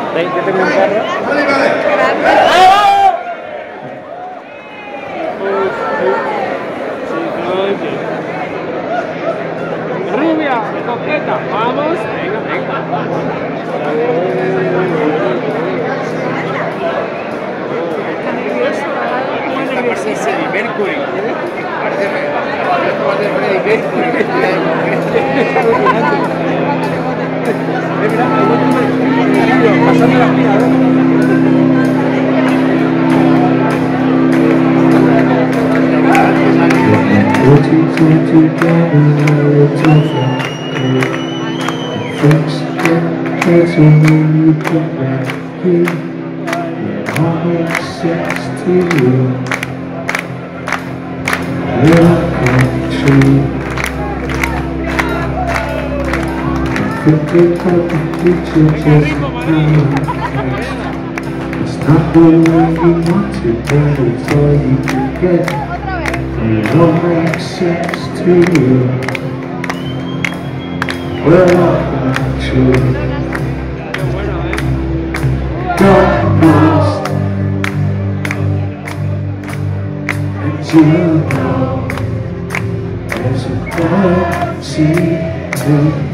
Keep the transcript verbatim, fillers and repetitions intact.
¿Veis que tengo un carro? Rubia, coqueta, vamos, venga, venga. Parece Freddie Mercury. Parece Freddie Mercury. Pasando la pila, What you do together, what you think. Things get better when you come back here. It all makes sense to you. Welcome true. Thinking about the future just now. It's not the way you want to, but it's all you can get. It all makes sense to you. Welcome true. Don't lost. And you know there's a quality to